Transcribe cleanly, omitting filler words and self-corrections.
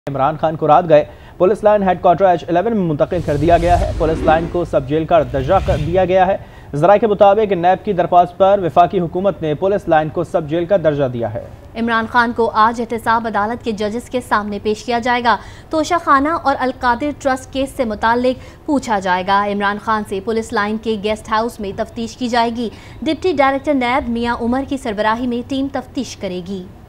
इमरान खान को रात गए पुलिस लाइन हेडक्वार्टर H11 में मुंतकिल कर दिया गया है। पुलिस लाइन को सब जेल का दर्जा दिया गया है। ज़राए के मुताबिक नैब की दरख्वास्त पर वफाकी हुकूमत ने पुलिस लाइन को सब जेल का दर्जा दिया है। इमरान खान को आज एहतसाब अदालत के जजेस के सामने पेश किया जाएगा। तोशा खाना और अलकादिर ट्रस्ट केस से मुताल्लिक पूछा जाएगा। इमरान खान से पुलिस लाइन के गेस्ट हाउस में तफ्तीश की जाएगी। Deputy director NAB Mian Umar की सरबराही में टीम तफ्तीश करेगी।